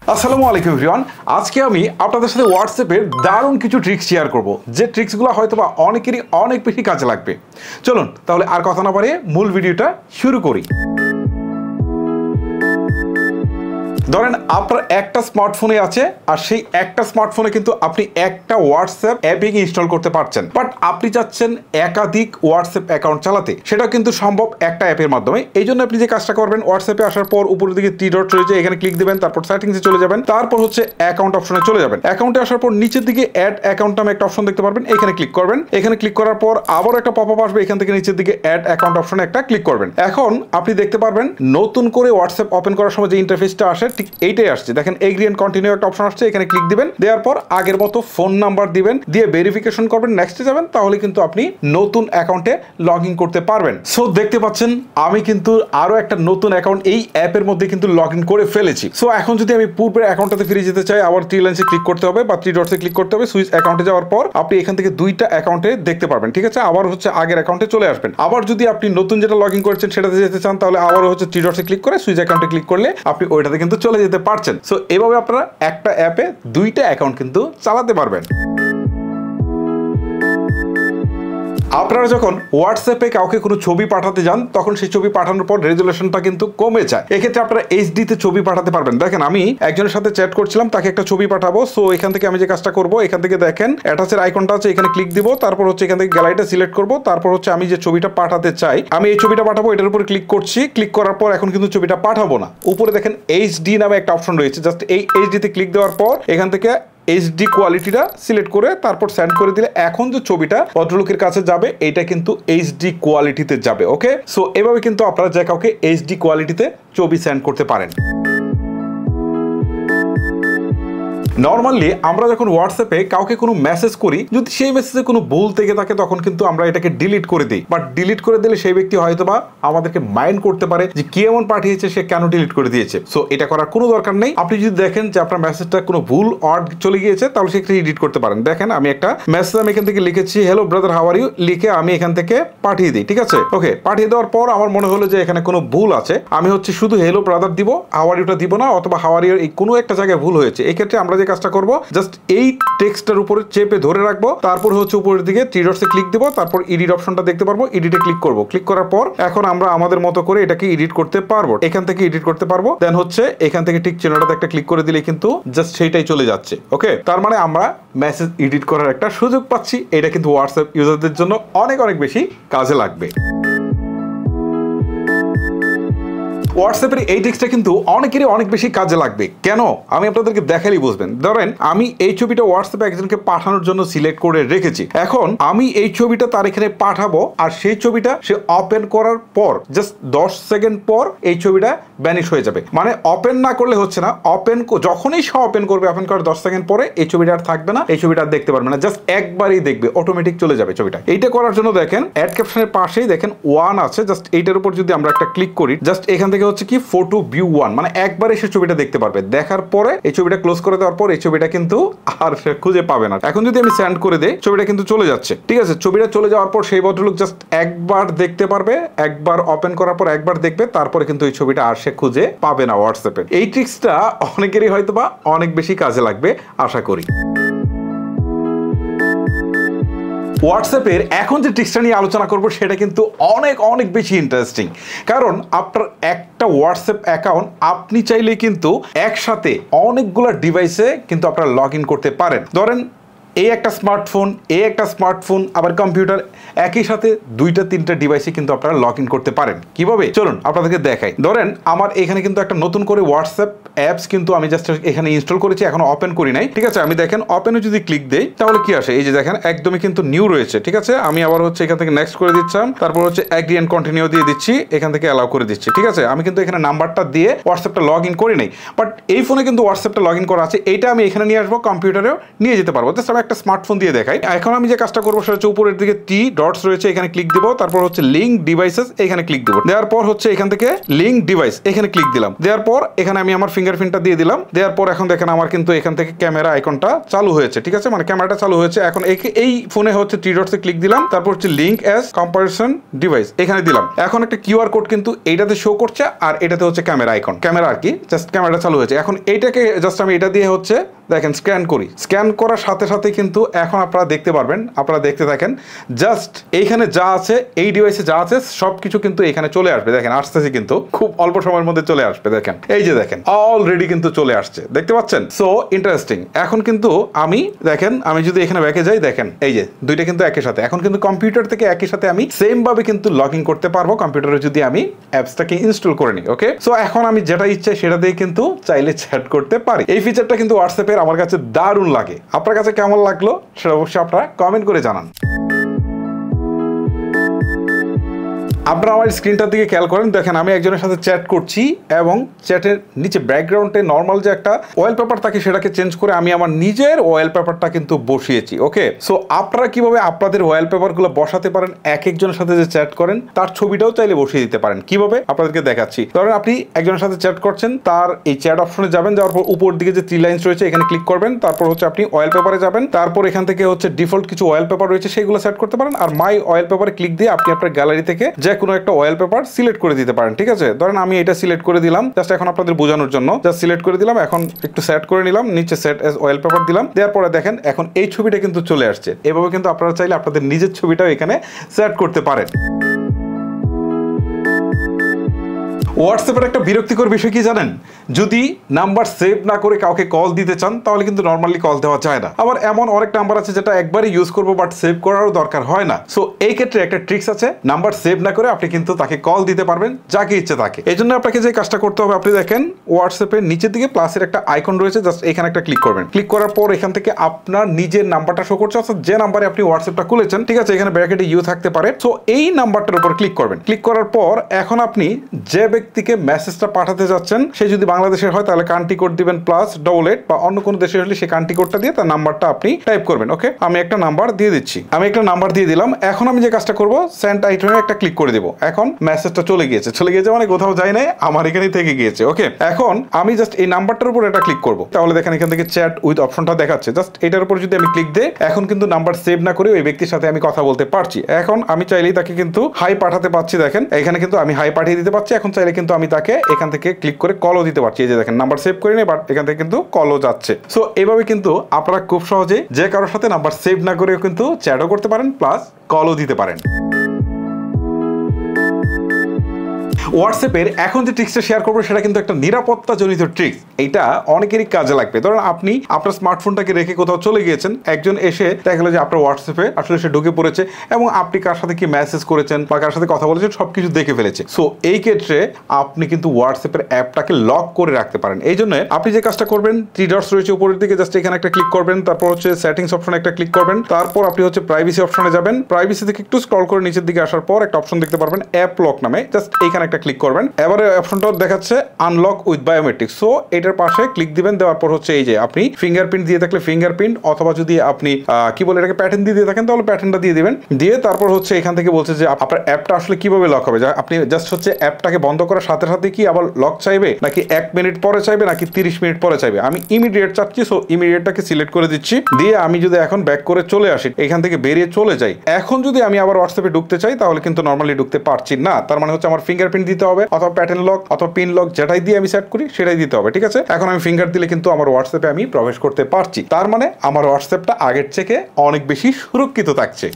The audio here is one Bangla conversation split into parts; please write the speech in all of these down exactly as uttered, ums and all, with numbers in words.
আসসালামু আলাইকুম এভরিওয়ান। আজকে আমি আপনাদের সাথে হোয়াটসঅ্যাপের দারুণ কিছু ট্রিক্স শেয়ার করব, যে ট্রিক্সগুলো হয়তো বা অনেকেরই অনেক বেশি কাজে লাগবে। চলুন তাহলে আর কথা না বাড়িয়ে মূল ভিডিওটা শুরু করি। ধরেন আপনার একটা স্মার্টফোনে আছে, আর সেই একটা স্মার্টফোনে কিন্তু আপনি একটা হোয়াটসঅ্যাপ অ্যাপই ইনস্টল করতে পারছেন, বাট আপনি চাচ্ছেন একাধিক হোয়াটসঅ্যাপ অ্যাকাউন্ট চালাতে। সেটাও কিন্তু সম্ভব একটা অ্যাপের মাধ্যমে। এই জন্য আপনি যে কাজটা করবেন, হোয়াটসঅ্যাপে আসার পর উপরের দিকে থ্রি ডট রয়েছে, এখানে ক্লিক দিবেন, তারপর সেটিংসে চলে যাবেন, তারপর হচ্ছে অ্যাকাউন্ট অপশনে চলে যাবেন। অ্যাকাউন্টে আসার পর নিচের দিকে অ্যাড অ্যাকাউন্ট নামে একটা অপশন দেখতে পারবেন, এখানে ক্লিক করবেন। এখানে ক্লিক করার পর আবার একটা পপআপ আসবে, এখান থেকে নিচের দিকে অ্যাড অ্যাকাউন্ট অপশনে একটা ক্লিক করবেন। এখন আপনি দেখতে পারবেন নতুন করে হোয়াটসঅ্যাপ ওপেন করার সময় যে ইন্টারফেসটা আসে ঠিক এইটাই আসছে। দেখেন এগ্রি এন্ড কন্টিনিউ একটা অপশন আসছে, এখানে ক্লিক দিবেন। দেওয়ার পর আগের মতো ফোন নাম্বার দিবেন, দিয়ে ভেরিফিকেশন করবেন, নেক্সটে যাবেন। তাহলে কিন্তু আপনি নতুন অ্যাকাউন্টে লগ ইন করতে পারবেন। সো দেখতে পাচ্ছেন আমি কিন্তু আরো একটা নতুন অ্যাকাউন্ট এই অ্যাপের মধ্যে কিন্তু লগ ইন করে ফেলেছি। সো এখন যদি আমি পূর্বের অ্যাকাউন্টটাতে ফিরে যেতে চাই, আবার থ্রি লাইনসে ক্লিক করতে হবে বা থ্রি ডটসে ক্লিক করতে হবে। সুইচ অ্যাকাউন্টে যাওয়ার পর আপনি এখান থেকে দুইটা অ্যাকাউন্টে দেখতে পারবেন, ঠিক আছে। আবার হচ্ছে আগের অ্যাকাউন্টে চলে আসবেন। আবার যদি আপনি নতুন যেটা লগ ইন করেছেন সেটাতে যেতে চান, তাহলে আবার হচ্ছে থ্রি ডটসে ক্লিক করে সুইচ অ্যাকাউন্টে ক্লিক করলে আপনি ওইটাতে কিন্তু চলে যেতে পারছেন। সো এভাবে আপনারা একটা অ্যাপে দুইটা অ্যাকাউন্ট কিন্তু চালাতে পারবেন। আপনারা যখন হোয়াটসঅ্যাপে কাউকে কোনো ছবি পাঠাতে যান, তখন সেই ছবি পাঠানোর পর রেজুলেশনটা কিন্তু কমে যায়। এক্ষেত্রে আপনারা এইচডি তে ছবি পাঠাতে পারবেন। দেখেন আমি একজনের সাথে চ্যাট করছিলাম, তাকে একটা ছবি পাঠাবো। সো এখান থেকে আমি যে কাজটা করব, এখান থেকে দেখেন অ্যাটাচের আইকনটা আছে, এখানে ক্লিক দিব। তারপর হচ্ছে এখান থেকে গ্যালারিটা সিলেক্ট করব। তারপর হচ্ছে আমি যে ছবিটা পাঠাতে চাই, আমি এই ছবিটা পাঠাবো, এটার উপর ক্লিক করছি। ক্লিক করার পর এখন কিন্তু ছবিটা পাঠাবো না। উপরে দেখেন এইচডি নামে একটা অপশন রয়েছে, জাস্ট এই এইচডি তে ক্লিক দেওয়ার পর এখান থেকে এইচডি কোয়ালিটিটা সিলেক্ট করে তারপর সেন্ড করে দিলে এখন যে ছবিটা ভদ্রলোকের কাছে যাবে, এটা কিন্তু এইচডি কোয়ালিটিতে যাবে। ওকে, সো এভাবে কিন্তু আপনারা যে কাউকে এইচডি কোয়ালিটিতে ছবি সেন্ড করতে পারেন। নর্মালি আমরা যখন হোয়াটসঅ্যাপে কাউকে কোনো মেসেজ করি, যদি সেই মেসেজে কোনো ভুল থেকে থাকে, তখন কিন্তু আমরা এটাকে ডিলিট করে দিই। বাট ডিলিট করে দিলে সেই ব্যক্তি হয়তো বা আমাদেরকে মাইন্ড করতে পারে যে কি এমন পাঠিয়েছে, সে কেন ডিলিট করে দিয়েছে। সো এটা করার কোনো দরকার নেই। আপনি যদি দেখেন যে আপনার মেসেজটা কোনো ভুল ওয়ার্ড চলে গিয়েছে, তাহলে সেক্ষেত্রে এডিট করতে পারেন। দেখেন আমি একটা মেসেজ আমি এখান থেকে লিখেছি, hello brother how are you, লিখে আমি এখান থেকে পাঠিয়ে দিই, ঠিক আছে। ওকে, পাঠিয়ে দেওয়ার পর আমার মনে হলো যে এখানে কোনো ভুল আছে, আমি হচ্ছে শুধু হ্যালো ব্রাদার দিব, হাউ আর ইউটা দিব না, অথবা হাউ আর ইউ এই কোনো একটা জায়গায় ভুল হয়েছে। এই ক্ষেত্রে আমরা যে কাজটা করবো, জাস্ট এই টেক্সটটার উপরে চেপে ধরে রাখবো, তারপর হচ্ছে উপরের দিকে থ্রি ডটসে ক্লিক দিব, তারপর এডিট অপশনটা দেখতে পারবো, এডিটে ক্লিক করব। ক্লিক করার পর এখন আমরা আমাদের মতো করে এটাকে এডিট করতে পারবো, এখান থেকে এডিট করতে পারবো। দেন হচ্ছে এখান থেকে ঠিক চিহ্নটাতে একটা ক্লিক করে দিলে কিন্তু জাস্ট সেইটাই চলে যাচ্ছে। ওকে, তার মানে আমরা মেসেজ এডিট করার একটা সুযোগ পাচ্ছি। এটা কিন্তু হোয়াটসঅ্যাপ ইউজারদের জন্য অনেক অনেক বেশি কাজে লাগবে। হোয়াটসঅ্যাপের এই ট্রিক্সটা কিন্তু অনেকেরই অনেক বেশি কাজে লাগবে। কেন আমি আপনাদেরকে দেখালেই বুঝবেন। ধরেন আমি এই ছবিটা হোয়াটসঅ্যাপে একজনকে পাঠানোর জন্য সিলেক্ট করে রেখেছি। এখন আমি এই ছবিটা তার এখানে পাঠাবো, আর সেই ছবিটা সে ওপেন করার পর জাস্ট দশ সেকেন্ড পর এই ছবিটা ব্যানিশ হয়ে যাবে। মানে ওপেন না করলে হচ্ছে না, ওপেন যখনই সে ওপেন করবে, ওপেন করার দশ সেকেন্ড পরে এই ছবিটা আর থাকবে না, এই ছবিটা আর দেখতে পারবে না, জাস্ট একবারই দেখবে, অটোমেটিক চলে যাবে ছবিটা। এইটা করার জন্য দেখেন অ্যাড ক্যাপশনের পাশেই দেখেন ওয়ান আছে, জাস্ট এইটার উপর যদি আমরা একটা ক্লিক করি, জাস্ট এখান থেকে হচ্ছে কি ফটো ভিউ ওয়ান, মানে একবার এসে ছবিটা দেখতে পারবে। দেখার পরে এই ছবিটা ক্লোজ করে দেওয়ার পর এই ছবিটা কিন্তু আর খুঁজে পাবে না। এখন যদি আমি সেন্ড করে দেই, ছবিটা কিন্তু চলে যাচ্ছে, ঠিক আছে। ছবিটা চলে যাওয়ার পর সেই ভদ্রলোক জাস্ট একবার দেখতে পারবে, একবার ওপেন করার পর একবার দেখবে, তারপরে কিন্তু এই ছবিটা আর সে খুঁজে পাবে না হোয়াটসঅ্যাপে। এই ট্রিক্সটা অনেকেরই হয়তো বা অনেক বেশি কাজে লাগবে আশা করি। হোয়াটসঅ্যাপের এখন যে ট্রিক্সটা নিয়ে আলোচনা করব, সেটা কিন্তু অনেক অনেক বেশি ইন্টারেস্টিং। কারণ আপনার একটা হোয়াটসঅ্যাপ অ্যাকাউন্ট আপনি চাইলে কিন্তু একসাথে অনেকগুলো ডিভাইসে কিন্তু আপনারা লগ ইন করতে পারেন। ধরেন এই একটা স্মার্টফোন, এই একটা স্মার্টফোন, আবার কম্পিউটার, একই সাথে দুইটা তিনটা ডিভাইসে কিন্তু আপনারা লগ ইন করতে পারেন। কিভাবে চলুন আপনাদেরকে দেখাই। ধরেন আমার এখানে কিন্তু একটা নতুন করে হোয়াটসঅ্যাপ অ্যাপস কিন্তু আমি জাস্ট এখানে ইনস্টল করেছি, এখনো ওপেন করি নাই, ঠিক আছে। আমি দেখেন ওপেনে যদি ক্লিক দেই, তাহলে কি আসে, এই যে দেখেন একদমই কিন্তু নিউ রয়েছে, ঠিক আছে। আমি আবার হচ্ছে এখান থেকে নেক্সট করে দিচ্ছিলাম, তারপর হচ্ছে এগ্রি এন্ড কন্টিনিউ দিয়ে দিচ্ছি, এখান থেকে অ্যালাউ করে দিচ্ছি, ঠিক আছে। আমি কিন্তু এখানে নাম্বারটা দিয়ে হোয়াটসঅ্যাপটা লগ ইন করি নাই, বাট এই ফোনে কিন্তু হোয়াটসঅ্যাপটা লগ ইন করা আছে। এইটা আমি এখানে নিয়ে আসবো, কম্পিউটারেও নিয়ে যেতে পারবো। জাস্ট আমি একটা স্মার্টফোন দিয়ে দেখাই। এখন আমি যে কাজটা করবো সেটা হচ্ছে উপরের দিকে টি ডটস রয়েছে, এখানে ক্লিক দিব, তারপর হচ্ছে লিঙ্ক ডিভাইসেস, এখানে ক্লিক দিব, দেওয়ার পর হচ্ছে এখান থেকে লিঙ্ক ডিভাইস এখানে ক্লিক দিলাম, দেওয়ার পর এখানে আমি আমার ফিঙ্গারপ্রিন্টটা দিয়ে দিলাম, দেওয়ার পর এখন দেখেন আমার কিন্তু এখান থেকে ক্যামেরা আইকনটা চালু হয়েছে, ঠিক আছে, মানে ক্যামেরাটা চালু হয়েছে। এখন এই ফোনে হচ্ছে টি ডটসে ক্লিক দিলাম, তারপর হচ্ছে লিঙ্ক অ্যাজ কম্পারিজন ডিভাইস এখানে দিলাম। এখন একটা কিউআর কোড কিন্তু এইটাতে শো করছে আর এটাতে হচ্ছে ক্যামেরা আইকন, ক্যামেরা আর কি, জাস্ট ক্যামেরাটা চালু হয়েছে। এখন এইটাকে জাস্ট আমি এটা দিয়ে হচ্ছে দেখেন স্ক্যান করি, স্ক্যান করার সাথে সাথে কিন্তু এখন আপনারা দেখতে পারবেন, আপনারা দেখতে থাকেন, জাস্ট এইখানে যা আছে এই ডিভাইসে যা আছে সবকিছু কিন্তু এখানে চলে আসবে। দেখেন আসতেছে, কিন্তু খুব অল্প সময়ের মধ্যে চলে আসবে। দেখেন এই যে দেখেন অলরেডি কিন্তু চলে আসছে, দেখতে পাচ্ছেন? So interesting. এখন কিন্তু আমি দেখেন আমি যদি এখানে ব্যাকে যাই, দেখেন এই যে দুইটা কিন্তু একই সাথে, এখন কিন্তু কম্পিউটার থেকে একই সাথে আমি সেম ভাবে কিন্তু লগ ইন করতে পারবো কম্পিউটারে যদি আমি অ্যাপসটাকে ইনস্টল করে নিই। ওকে, সো এখন আমি যেটা ইচ্ছে সেটা দিয়ে কিন্তু চাইলে চ্যাট করতে পারি। এই ফিচারটা কিন্তু হোয়াটসঅ্যাপে আমার কাছে দারুণ লাগে। আপনার কাছে কেমন লাগলো সেটা অবশ্যই আপনারা কমেন্ট করে জানান। আপনারা আমার স্ক্রিনটার দিকে খেয়াল করেন, দেখেন আমি একজনের সাথে চ্যাট করছি এবং চ্যাটের নিচে ব্যাকগ্রাউন্ডে নর্মাল যে একটা ওয়েল পেপার থাকে সেটাকে চেঞ্জ করে আমি আমার নিজের ওয়েল পেপারটা কিন্তু বসিয়েছি। ওকে, সো আপনারা কিভাবে আপনাদের ওয়েল পেপারগুলো বসাতে পারেন, এক একজনের সাথে যে চ্যাট করেন তার ছবিটাও চাইলে বসিয়ে দিতে পারেন। কিভাবে আপনাদেরকে দেখাচ্ছি। ধরেন আপনি একজনের সাথে চ্যাট করছেন, তার এই চ্যাট অপশনে যাবেন, যাওয়ার পর উপর দিকে যে থ্রি লাইন্স রয়েছে এখানে ক্লিক করবেন, তারপর হচ্ছে আপনি ওয়েল পেপারে যাবেন, তারপর এখান থেকে হচ্ছে ডিফল্ট কিছু ওয়েল পেপার রয়েছে সেগুলো সেট করতে পারেন, আর মাই ওয়েল পেপারে ক্লিক দিয়ে আপনি আপনার গ্যালারি থেকে যে কোনো একটা ওয়েল পেপার সিলেক্ট করে দিতে পারেন। ঠিক আছে, ধরেন আমি এটা সিলেক্ট করে দিলাম, জাস্ট এখন আপনাদের বোঝানোর জন্য জাস্ট সিলেক্ট করে দিলাম, এখন একটু সেট করে নিলাম, নিচে সেট এজ ওয়েল পেপার দিলাম, দেওয়ার পরে দেখেন এখন এই ছবিটা কিন্তু চলে আসছে। এভাবে কিন্তু আপনারা চাইলে আপনাদের নিজের ছবিটাও এখানে সেট করতে পারেন। হোয়াটসঅ্যাপের একটা বিরক্তিকর বিষয় কি জানেন? যদি নাম্বার সেভ না করে কাউকে কল দিতে চান তাহলে কিন্তু নর্মালি কল দেওয়া যায় না। আবার এমন অনেক নাম্বার আছে যেটা একবারই ইউজ করবো বাট সেভ করারও দরকার হয় না। সো এই ক্ষেত্রে একটা ট্রিক্স আছে, নাম্বার সেভ না করে আপনি কিন্তু তাকে কল দিতে পারবেন যাকে ইচ্ছে তাকে। এই জন্য আপনাকে যে কাজটা করতে হবে, আপনি দেখেন হোয়াটসঅ্যাপের নিচের দিকে প্লাসের একটা আইকন রয়েছে, জাস্ট এখানে একটা ক্লিক করবেন। ক্লিক করার পর এখান থেকে আপনার নিজের নাম্বারটা শো করছে, অর্থাৎ যে নাম্বারে আপনি হোয়াটসঅ্যাপটা খুলেছেন, ঠিক আছে, এখানে ব্র্যাকেটে ইউ থাকতে পারে। সো এই নাম্বারটার উপর ক্লিক করবেন। ক্লিক করার পর এখন আপনি যে ব্যক্তিকে মেসেজটা পাঠাতে যাচ্ছেন সে যদি বাংলাদেশের হয় তাহলে কান্ট্রি কোড দিবেন প্লাস ডবল এইট, বা অন্য কোনো দেশের হলে সেই কান্ট্রি কোডটা দিয়ে তার নাম্বারটা আপনি টাইপ করবেন। ওকে, আমি একটা নাম্বার দিয়ে দিচ্ছি, আমি একটা নাম্বার দিয়ে দিলাম। এখন আমি যে কাজটা করবো, সেন্ড আইটেমে একটা ক্লিক করে দেবো। এখন মেসেজটা চলে গিয়েছে, চলে গিয়েছে মানে কোথাও যায় নাই, আমার এখানেই থেকে গিয়েছে। ওকে, এখন আমি জাস্ট এই নাম্বারটার উপর একটা ক্লিক করবো, তাহলে দেখেন এখান থেকে চ্যাট উইথ অপশনটা দেখাচ্ছে, জাস্ট এটার উপর যদি আমি ক্লিক দিই এখন কিন্তু নাম্বার সেভ না করে ওই ব্যক্তির সাথে আমি কথা বলতে পারছি। এখন আমি চাইলেই তাকে কিন্তু হাই পাঠাতে পারছি, দেখেন এখানে কিন্তু আমি হাই পাঠিয়ে দিতে পারছি। এখন চাইলে কিন্তু আমি তাকে এখান থেকে ক্লিক করে কলও দিতে পারছি। এই যে দেখেন নাম্বার সেভ করে নেই, বাট এখান থেকে কিন্তু কলও যাচ্ছে। সো এইভাবে কিন্তু আপনারা খুব সহজে যে কারোর সাথে নাম্বার সেভ না করেও কিন্তু চ্যাটও করতে পারেন প্লাস কলও দিতে পারেন। হোয়াটসঅ্যাপের এখন যে ট্রিক্সটা শেয়ার করবো সেটা কিন্তু একটা নিরাপত্তা জনিত ট্রিক্স। এইটা অনেকেরই কাজে লাগবে। ধরুন আপনি আপনার স্মার্টফোনটাকে রেখে কোথাও চলে গিয়েছেন, একজন এসে দেখা গেল যে আপনার হোয়াটসঅ্যাপে আসলে সে ঢুকে পড়েছে এবং আপনি কার সাথে কি মেসেজ করেছেন বা কার সাথে কথা বলেছেন সবকিছু দেখে ফেলেছে। সো এই ক্ষেত্রে আপনি কিন্তু হোয়াটসঅ্যাপের অ্যাপটাকে লক করে রাখতে পারেন। এই জন্য আপনি যে কাজটা করবেন, থ্রি ডটস রয়েছে উপরের দিকে, জাস্ট এখানে একটা ক্লিক করবেন, তারপর হচ্ছে সেটিংস অপশনে একটা ক্লিক করবেন, তারপর আপনি হচ্ছে প্রাইভেসি অপশনে যাবেন। প্রাইভেসি থেকে একটু স্ক্রল করে নিচের দিকে আসার পর একটা অপশন দেখতে পারবেন অ্যাপ লক নামে, জাস্ট এখানে একটা ক্লিক করবেন। এবারে অপশনটা দেখাচ্ছে আনলক উইথ বায়োমেট্রিক। সো এটার পাশে ক্লিক দিবেন, দেওয়ার পর হচ্ছে এই যে আপনি ফিঙ্গারপ্রিন্ট দিয়ে থাকলে ফিঙ্গারপ্রিন্ট, অথবা যদি আপনি কি বলে এটাকে প্যাটার্ন দিয়ে দিয়ে থাকেন তাহলে প্যাটার্নটা দিয়ে দিবেন। দিয়ে তারপর হচ্ছে এখান থেকে বলছে যে আপনার অ্যাপটা আসলে কিভাবে লক হবে। আপনি জাস্ট হচ্ছে অ্যাপটাকে বন্ধ করার সাথে সাথে কি আবার লক চাইবে, নাকি এক মিনিট পরে চাইবে, নাকি তিরিশ মিনিট পরে চাইবে। আমি ইমিডিয়েট চাচ্ছি, সো ইমিডিয়েটটাকে সিলেক্ট করে দিচ্ছি। দিয়ে আমি যদি এখন ব্যাক করে চলে আসি, এখান থেকে বেরিয়ে চলে যাই, এখন যদি আমি আবার হোয়াটসঅ্যাপে ঢুকতে চাই তাহলে কিন্তু নর্মালি ঢুকতে পারছি না। তার মানে হচ্ছে আমার ফিঙ্গারপ্রিন্ট দিতে হবে, অথবা প্যাটার্ন লক অথবা পিন লক, যেটাই দিয়ে আমি সেট করি সেটাই দিতে হবে। ঠিক আছে, এখন আমি ফিঙ্গার দিলে কিন্তু আমার হোয়াটসঅ্যাপে আমি প্রবেশ করতে পারছি। তার মানে আমার হোয়াটসঅ্যাপটা আগের থেকে অনেক বেশি সুরক্ষিত থাকছে।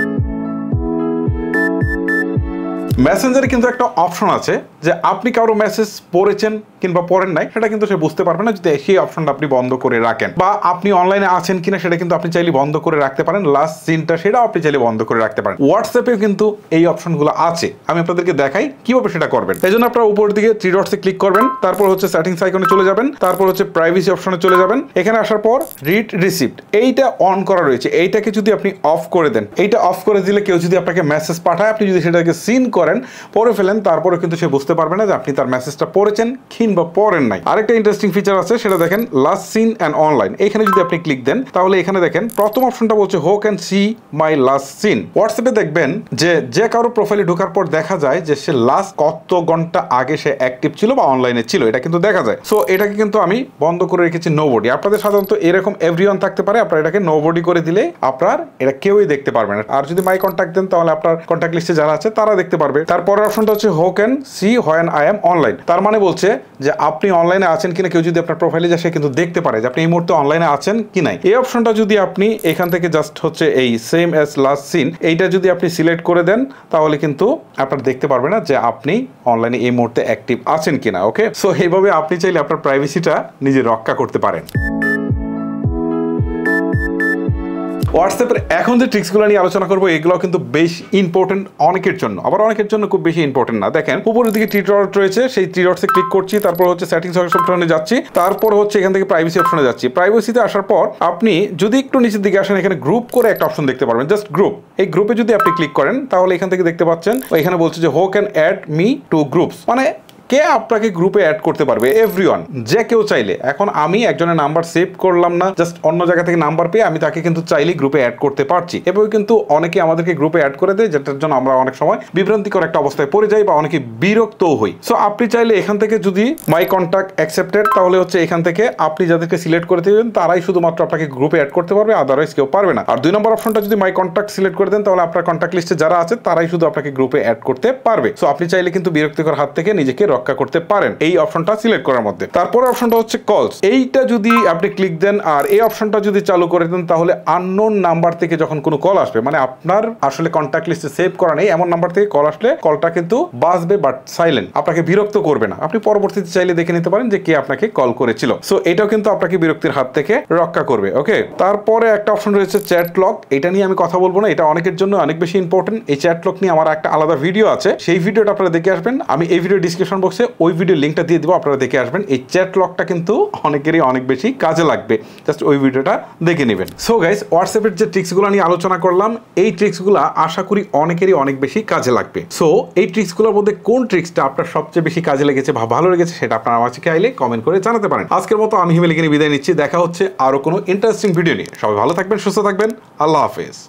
মেসেঞ্জারে কিন্তু একটা অপশন আছে যে আপনি কারো মেসেজ পড়েছেন কিংবা পড়েন নাই সেটা কিন্তু সে বুঝতে পারবে না যদি সেই অপশনটা আপনি বন্ধ করে রাখেন, বা আপনি অনলাইনে আছেন কিনা সেটা কিন্তু আপনি চাইলে বন্ধ করে রাখতে পারেন। লাস্ট সিনটা সেটাও আপনি চাইলে বন্ধ করে রাখতে পারেন। হোয়াটসঅ্যাপেও কিন্তু এই অপশনগুলো আছে, আমি আপনাদেরকে দেখাই কিভাবে সেটা করবেন। এই জন্য আপনারা উপর দিকে থ্রি ডটসে ক্লিক করবেন, তারপর হচ্ছে সেটিংস আইকনে চলে যাবেন, তারপর হচ্ছে প্রাইভেসি অপশনে চলে যাবেন। এখানে আসার পর রিড রিসিপ্ট এইটা অন করা রয়েছে, এইটাকে যদি আপনি অফ করে দেন, এইটা অফ করে দিলে কেউ যদি আপনাকে মেসেজ পাঠায় আপনি যদি সেটাকে সিন করেন করেন, পড়ে ফেলেন, তারপরে কিন্তু সে বুঝতে পারবে না যে আপনি তার মেসেজটা পড়েছেন কিংবা পড়েন নাই। আরেকটা ইন্টারেস্টিং ফিচার আছে, সেটা দেখেন লাস্ট সিন অ্যান্ড অনলাইন। এখানে যদি আপনি ক্লিক দেন তাহলে এখানে দেখেন প্রথম অপশনটা বলছে who can see my last seen. হোয়াটসঅ্যাপে দেখবেন যে যে কারো প্রোফাইলে ঢোকার পর দেখা যায় যে সে লাস্ট কত ঘন্টা আগে সে অ্যাক্টিভ ছিল বা অনলাইনে ছিল, এটা কিন্তু দেখা যায়। সো এটাকে কিন্তু আমি বন্ধ করে রেখেছি নোবডি। আপনাদের সাধারণত এরকম এভরিওয়ান থাকতে পারে, আপনার এটাকে নোবডি করে দিলে আপনার এটা কেউই দেখতে পারবে না। আর যদি মাই কন্ট্যাক্ট দেন তাহলে আপনার কন্ট্যাক্ট লিস্টে যারা আছে তারা দেখতে পারবে। তারপরের অপশনটা হচ্ছে who can see when I am online. তার মানে বলছে যে আপনি অনলাইনে আছেন কিনা, কেউ যদি আপনার প্রোফাইলে যায় সে কিন্তু দেখতে পারে যে আপনি এই মুহূর্তে অনলাইনে আছেন কি নাই। এই অপশনটা যদি আপনি এখান থেকে জাস্ট হচ্ছে এই সেম অ্যাজ লাস্ট সিন এইটা যদি আপনি সিলেক্ট করে দেন তাহলে কিন্তু আপনার দেখতে পারবে না যে আপনি অনলাইনে এই মুহূর্তে অ্যাক্টিভ আছেন কিনা। ওকে, সো এইভাবে আপনি চাইলে আপনার প্রাইভেসিটা নিজে রক্ষা করতে পারেন। হোয়াটসঅ্যাপের এখন যে ট্রিক্সগুলো নিয়ে আলোচনা করবো এগুলো কিন্তু বেশ ইম্পর্টেন্ট অনেকের জন্য, আবার অনেকের জন্য খুব বেশি ইম্পর্টেন্ট না। দেখেন উপরের দিকে থ্রি ডট রয়েছে, সেই থ্রি ডটসে ক্লিক করছি, তারপর হচ্ছে সেটিংস অপশনে যাচ্ছি, তারপর হচ্ছে এখান থেকে প্রাইভেসি অপশনে যাচ্ছি। প্রাইভেসিতে আসার পর আপনি যদি একটু নিচের দিকে আসেন এখানে গ্রুপ করে একটা অপশন দেখতে পারবেন, জাস্ট গ্রুপ। এই গ্রুপে যদি আপনি ক্লিক করেন তাহলে এখান থেকে দেখতে পাচ্ছেন এখানে বলছে যে who can add me to groups, মানে কে আপনাকে গ্রুপে অ্যাড করতে পারবে, এভরিওয়ান, যে কেউ চাইলে। এখন আমি একজনের নাম্বার সেভ করলাম না, জাস্ট অন্য জায়গা থেকে নাম্বার পেয়ে আমি তাকে কিন্তু চাইলেই গ্রুপে অ্যাড করতে পারছি। এভাবে কিন্তু অনেকে আমাদেরকে গ্রুপে অ্যাড করে দেয়, যেটার জন্য আমরা অনেক সময় বিভ্রান্তিকর একটা অবস্থায় পড়ে যাই বা অনেকে বিরক্তও হই। সো আপনি চাইলে এখান থেকে যদি মাই কন্ট্যাক্ট অ্যাকসেপ্টেড, তাহলে হচ্ছে এখান থেকে আপনি যাদেরকে সিলেক্ট করে দেবেন তারাই শুধুমাত্র আপনাকে গ্রুপে অ্যাড করতে পারবে, আদারওয়াইজ কেউ পারবে না। আর দুই নম্বর অপশনটা যদি মাই কন্ট্যাক্ট সিলেক্ট করে দেন তাহলে আপনার কন্ট্যাক্ট লিস্টে যারা আছে তারাই শুধু আপনাকে গ্রুপে অ্যাড করতে পারবে। সো আপনি চাইলে কিন্তু বিরক্তিকর হাত থেকে নিজেকে রক্ষা করতে পারেন এই অপশনটা সিলেক্ট করার মধ্যে। তারপরে অপশনটা হচ্ছে কলস। এইটা যদি আপনি ক্লিক দেন আর এই অপশনটা যদি চালু করে দেন তাহলে আননোন নাম্বার থেকে যখন কোনো কল আসবে, মানে আপনার আসলে কন্ট্যাক্ট লিস্টে সেভ করা নেই এমন নাম্বার থেকে কল আসলে কলটা কিন্তু বাজবে বাট সাইলেন্ট, আপনাকে বিরক্ত করবে না। আপনি পরবর্তীতে চাইলে দেখে নিতে পারেন যে কে আপনাকে কল করেছিল। সো এটাও কিন্তু আপনাকে বিরক্তির হাত থেকে রক্ষা করবে। ওকে, তারপরে একটা অপশন রয়েছে চ্যাট লক। এটা নিয়ে আমি কথা বলবো না, এটা অনেকের জন্য অনেক বেশি ইম্পর্টেন্ট। এই চ্যাট লক নিয়ে আমার একটা আলাদা ভিডিও আছে, সেই ভিডিওটা আপনারা দেখে আসবেন। আমি এই ভিডিও ডিসক্রিপশন বক্সে ওই ভিডিও লিঙ্কটা দিয়ে দিব, আপনারা দেখে আসবেন। এই চ্যাট লকটা কিন্তু অনেকেরই অনেক বেশি কাজে লাগবে, জাস্ট ওই ভিডিওটা দেখে নেবেন। সো গাইস, হোয়াটসঅ্যাপের যে ট্রিক্সগুলো নিয়ে আলোচনা করলাম এই ট্রিক্সগুলো আশা করি অনেকেরই অনেক বেশি কাজে লাগবে। সো এই ট্রিক্সগুলোর মধ্যে কোন ট্রিক্সটা আপনার সবচেয়ে বেশি কাজে লেগেছে বা ভালো লেগেছে সেটা আপনারা আমাকে চাইলে কমেন্ট করে জানাতে পারেন। আজকের মতো আমি হিমেল এখানে বিদায় নিচ্ছি, দেখা হচ্ছে আরো কোনো ইন্টারেস্টিং ভিডিও নিয়ে। সবাই ভালো থাকবেন, সুস্থ থাকবেন, আল্লাহ হাফেজ।